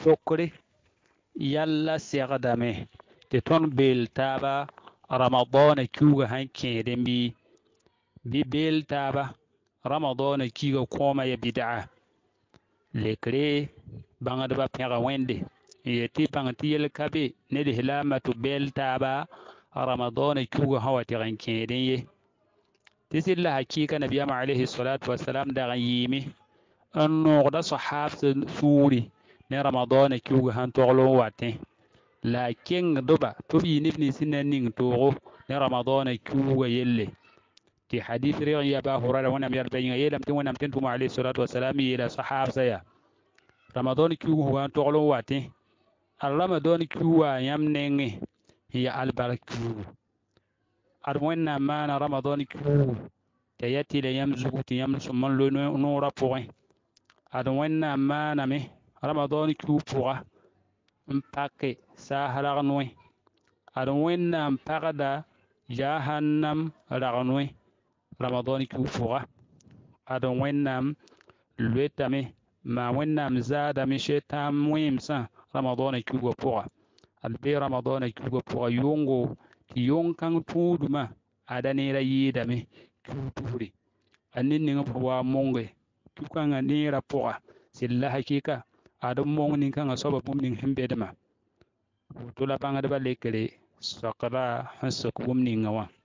sokre yalla segdame tɩ tõnd beel taaba ramadaana kiuga sẽn kẽedẽ bɩ beel taaba ramadaana kiuga kõoma ya bid'a lekre bãngdbã pẽga wẽnde n yetɩ bãng tɩ yel ka be ned hilaamã tɩ beel taaba ramadaana kiuga sẽn wa tɩg n kẽedẽ ye tɩ sɩd la hakɩɩka nabiyaamã alayhi salatu wasalam dag n yɩɩme n noogda sahaabsã suuri ne ramadaana kiuga sẽn togl n watẽ la a kengdba tɩ b yɩ neb nins sẽn na n ning toogo ne ramadaana kiuga yelle tɩ hadis reg n yɩ aba hurara wẽnnaam yãlba yĩnga yeelame tɩ wẽnnaam tɩ tʋma alayhi salatu wasalam yeela sahaabsã yaa ramadaana kiuga fãa togl n watẽ ad ramadaana kiuga yãmb nengẽ n ya albark kiugu ad wẽnnaam maana ramadaana kiugu t'a ya tɩ la yãmb zugu tɩ yãmb sõm n lo noorã pʋgẽ ad wẽnnaam maaname ramadaana kiug pʋga n pake saas ragnoe ad wẽnnaam pagda jahannam ragnoe ramadaana kiug pʋga ad wẽnnaam loetame maa wẽnnaam zaadame shɛtãam wẽemsã ramadaana kiugã pʋga ad be ramadaana kiugã pʋga yʋngo tɩ yʋn-kãng tũudumã ada neera yɩɩdame kiug tusre a ned ning b wa monge kiu-kãngã neerã pʋga sɩd la hakɩɩka ad n mong nin-kãngã soaba bũmb ning sẽn bedmã woto la bãngdbã lekre sakra sẽn sẽk bũmb ningã wã